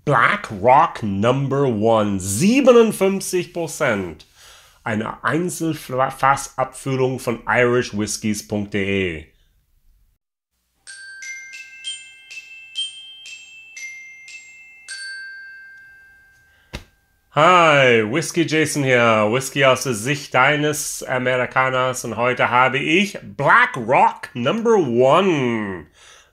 Black Rock Number One, 57%. Eine Einzelfassabfüllung von irishwhiskies.de. Hi, Whisky Jason hier, Whisky aus der Sicht deines Amerikaners, und heute habe ich Black Rock Number One,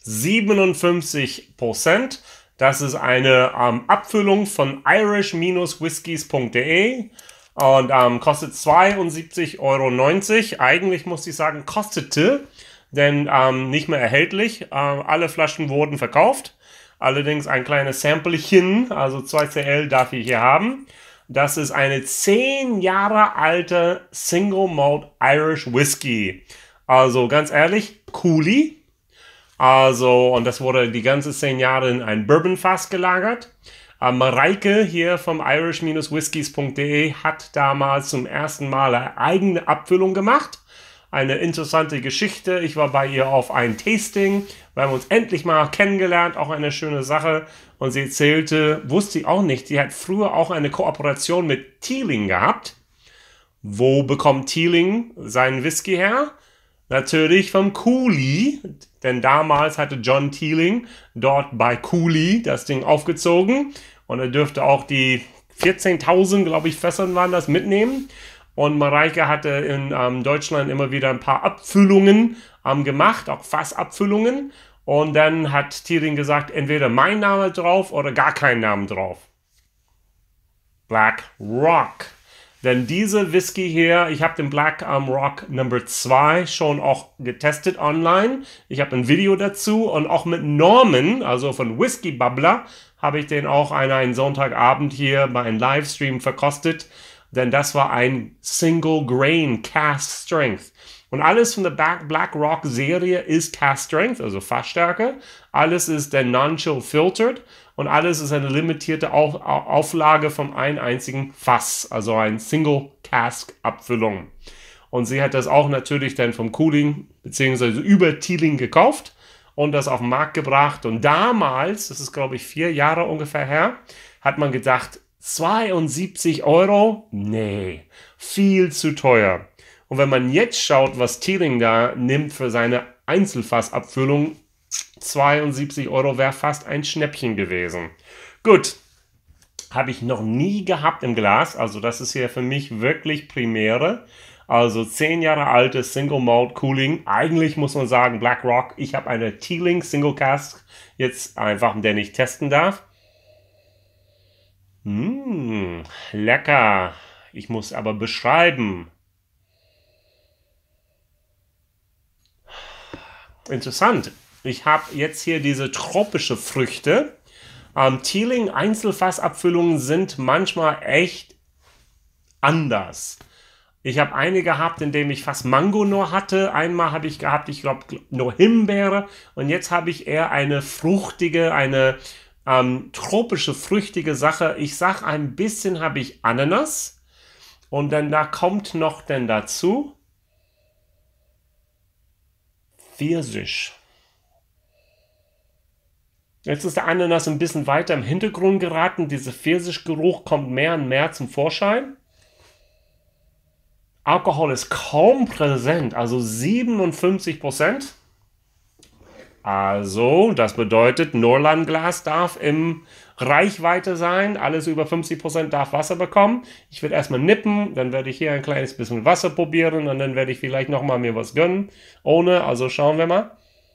57%. Das ist eine Abfüllung von irish-whiskies.de und kostet 72,90 €. Eigentlich muss ich sagen, kostete, denn nicht mehr erhältlich. Alle Flaschen wurden verkauft. Allerdings ein kleines Samplechen, also 2 CL darf ich hier haben. Das ist eine 10 Jahre alte Single Malt Irish Whisky. Also ganz ehrlich, Cooley. Also, und das wurde die ganze 10 Jahre in ein Bourbonfass gelagert. Mareike hier vom irish-whiskies.de hat damals zum ersten Mal eine eigene Abfüllung gemacht. Eine interessante Geschichte. Ich war bei ihr auf ein Tasting. Wir haben uns endlich mal kennengelernt. Auch eine schöne Sache. Und sie erzählte, wusste ich auch nicht, sie hat früher auch eine Kooperation mit Teeling gehabt. Wo bekommt Teeling seinen Whisky her? Natürlich vom Cooley. Denn damals hatte John Teeling dort bei Cooley das Ding aufgezogen. Und er dürfte auch die 14.000, glaube ich, Fässern waren das, mitnehmen. Und Mareike hatte in Deutschland immer wieder ein paar Abfüllungen gemacht, auch Fassabfüllungen. Und dann hat Teeling gesagt, entweder mein Name drauf oder gar kein Name drauf. Black Rock. Denn diese Whisky hier, ich habe den Black Rock Number 2 schon auch getestet online. Ich habe ein Video dazu und auch mit Norman, also von Whisky Bubbler, habe ich den auch an einem Sonntagabend hier bei einem Livestream verkostet. Denn das war ein Single Grain Cask Strength. Und alles von der Black Rock Serie ist Cask Strength, also Fassstärke. Alles ist der Non-Chill Filtered und alles ist eine limitierte Auflage von einem einzigen Fass, also ein Single Cask Abfüllung. Und sie hat das auch natürlich dann vom Cooling bzw. über Teeling gekauft und das auf den Markt gebracht. Und damals, das ist glaube ich 4 Jahre ungefähr her, hat man gedacht, 72 €? Nee, viel zu teuer. Und wenn man jetzt schaut, was Teeling da nimmt für seine Einzelfassabfüllung, 72 € wäre fast ein Schnäppchen gewesen. Gut, habe ich noch nie gehabt im Glas, also das ist hier für mich wirklich Premiere. Also 10 Jahre altes Single Malt Cooling. Eigentlich muss man sagen, Black Rock, ich habe eine Teeling Single Cask, jetzt einfach, den ich testen darf. Lecker. Ich muss aber beschreiben. Interessant. Ich habe jetzt hier diese tropische Früchte. Teeling Einzelfassabfüllungen sind manchmal echt anders. Ich habe eine gehabt, in dem ich fast Mango nur hatte. Einmal habe ich gehabt, ich glaube, nur Himbeere. Und jetzt habe ich eher eine fruchtige, eine tropische, früchtige Sache. Ich sag, ein bisschen habe ich Ananas. Und dann da kommt noch denn dazu Pfirsich. Jetzt ist der Ananas ein bisschen weiter im Hintergrund geraten. Dieser Pfirsichgeruch kommt mehr und mehr zum Vorschein. Alkohol ist kaum präsent, also 57%. Also, das bedeutet, Norlandglas darf im Reichweite sein. Alles über 50% darf Wasser bekommen. Ich werde erstmal nippen, dann werde ich hier ein kleines bisschen Wasser probieren und dann werde ich vielleicht nochmal mir was gönnen. Ohne, also schauen wir mal.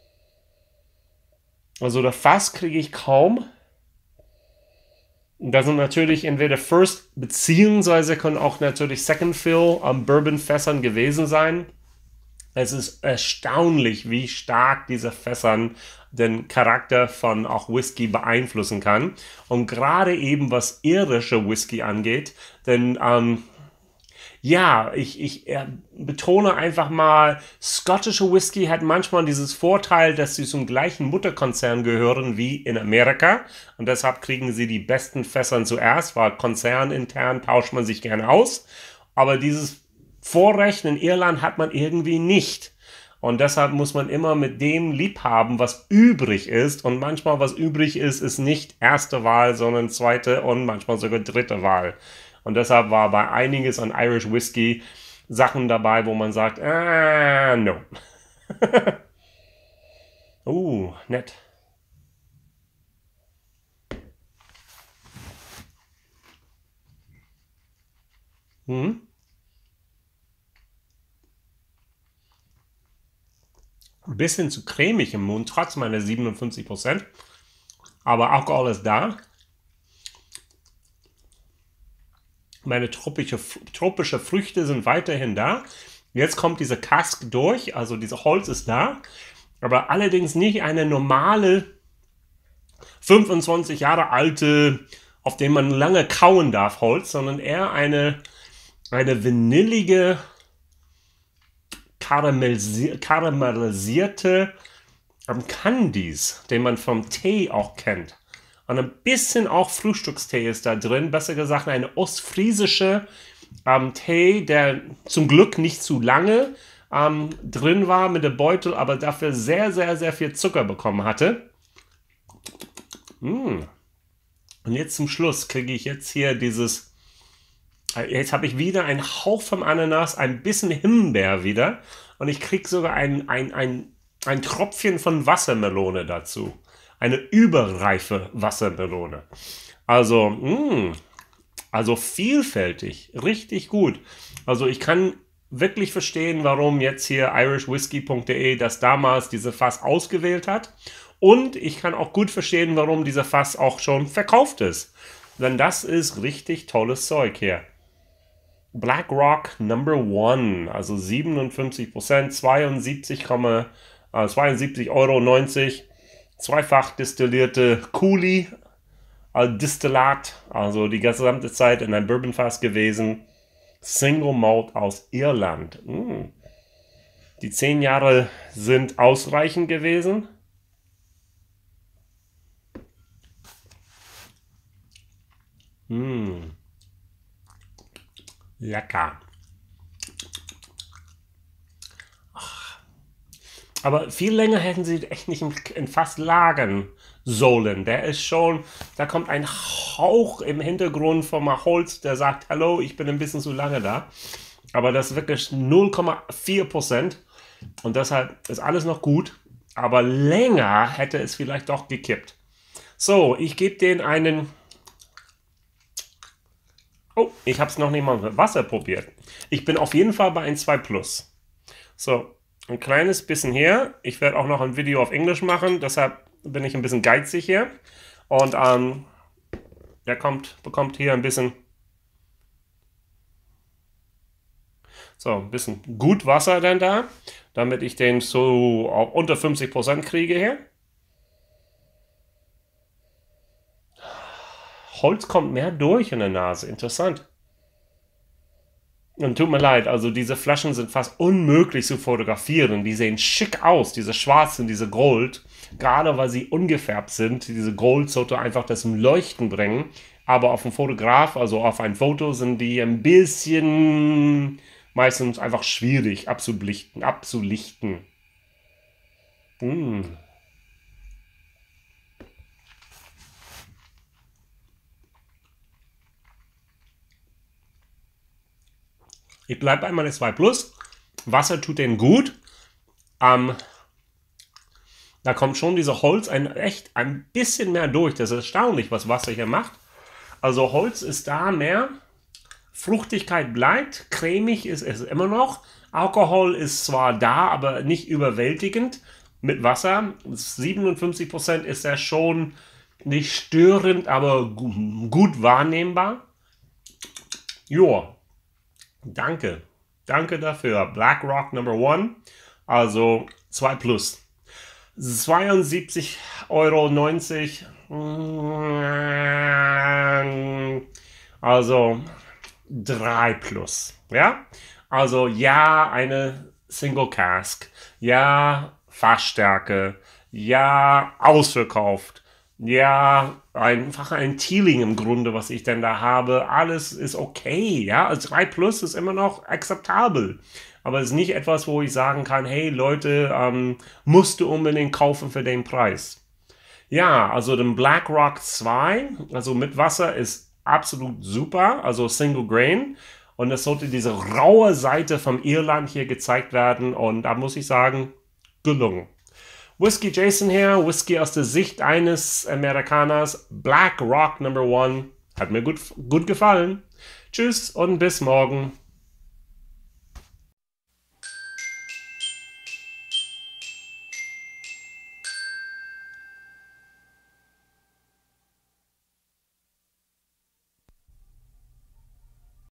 Also das Fass kriege ich kaum. Da sind natürlich entweder First beziehungsweise können auch natürlich Second Fill am Bourbon-Fässern gewesen sein. Es ist erstaunlich, wie stark diese Fässern den Charakter von auch Whisky beeinflussen kann. Und gerade eben was irische Whisky angeht, denn ja, ich betone einfach mal, skottische Whisky hat manchmal dieses Vorteil, dass sie zum gleichen Mutterkonzern gehören wie in Amerika. Und deshalb kriegen sie die besten Fässern zuerst, weil konzernintern tauscht man sich gerne aus. Aber dieses Vorrecht in Irland hat man irgendwie nicht. Und deshalb muss man immer mit dem lieb haben, was übrig ist. Und manchmal, was übrig ist, ist nicht erste Wahl, sondern zweite und manchmal sogar dritte Wahl. Und deshalb war bei einiges an Irish Whiskey Sachen dabei, wo man sagt, no. Nett. Ein bisschen zu cremig im Mund, trotz meiner 57%. Aber Alkohol ist da. Meine tropische Früchte sind weiterhin da. Jetzt kommt diese Cask durch, also dieses Holz ist da. Aber allerdings nicht eine normale 25 Jahre alte, auf dem man lange kauen darf, Holz, sondern eher eine vanillige, karamellisierte Candies, den man vom Tee auch kennt. Und ein bisschen auch Frühstückstee ist da drin, besser gesagt eine ostfriesische Tee, der zum Glück nicht zu lange drin war mit dem Beutel, aber dafür sehr, sehr, sehr viel Zucker bekommen hatte. Und jetzt zum Schluss kriege ich jetzt hier dieses, jetzt habe ich wieder einen Hauch vom Ananas, ein bisschen Himbeer wieder und ich kriege sogar ein Tropfchen von Wassermelone dazu. Eine überreife Wassermelone. Also vielfältig, richtig gut. Also ich kann wirklich verstehen, warum jetzt hier irishwhiskey.de das damals diese Fass ausgewählt hat. Und ich kann auch gut verstehen, warum dieser Fass auch schon verkauft ist. Denn das ist richtig tolles Zeug hier. Black Rock Number 1, also 57%, 72,90 €, zweifach destillierte Coulis, Distillat, also die gesamte Zeit in einem Bourbonfass gewesen. Single Malt aus Irland. Die 10 Jahre sind ausreichend gewesen. Lecker. Aber viel länger hätten sie echt nicht in Fass lagern sollen. Der ist schon, da kommt ein Hauch im Hintergrund vom Holz, der sagt, hallo, ich bin ein bisschen zu lange da. Aber das ist wirklich 0,4% und deshalb ist alles noch gut. Aber länger hätte es vielleicht doch gekippt. So, ich gebe den einen... Oh, ich habe es noch nicht mal mit Wasser probiert. Ich bin auf jeden Fall bei ein 2+. So, ein kleines bisschen hier. Ich werde auch noch ein Video auf Englisch machen, deshalb bin ich ein bisschen geizig hier. Und der bekommt hier ein bisschen... So, ein bisschen gut Wasser dann da, damit ich den so auf unter 50% kriege hier. Holz kommt mehr durch in der Nase, interessant. Und tut mir leid, also diese Flaschen sind fast unmöglich zu fotografieren. Die sehen schick aus, diese schwarzen, diese Gold. Gerade weil sie ungefärbt sind. Diese Gold sollte einfach das zum Leuchten bringen. Aber auf dem Fotograf, also auf ein Foto, sind die ein bisschen meistens einfach schwierig abzulichten. Ich bleibe bei meiner 2+. Wasser tut denen gut. Da kommt schon dieser Holz echt ein bisschen mehr durch. Das ist erstaunlich, was Wasser hier macht. Also Holz ist da mehr. Fruchtigkeit bleibt. Cremig ist es immer noch. Alkohol ist zwar da, aber nicht überwältigend. Mit Wasser. 57% ist ja schon nicht störend, aber gut wahrnehmbar. Joa. Danke. Danke dafür. Black Rock Number 1. Also 2+. 72,90 €. Also 3+. Ja? Also ja, eine Single Cask. Ja, Fassstärke. Ja, ausverkauft. Ja, einfach ein Teeling im Grunde, was ich denn da habe. Alles ist okay, ja. Also 3+ ist immer noch akzeptabel. aber es ist nicht etwas, wo ich sagen kann, hey Leute, musst du unbedingt kaufen für den Preis. Ja, also den Black Rock 2, also mit Wasser, ist absolut super, also Single Grain. Und es sollte diese raue Seite vom Irland hier gezeigt werden und da muss ich sagen, gelungen. Whisky Jason hier, Whisky aus der Sicht eines Amerikaners, Black Rock No. 1, hat mir gut gefallen. Tschüss und bis morgen.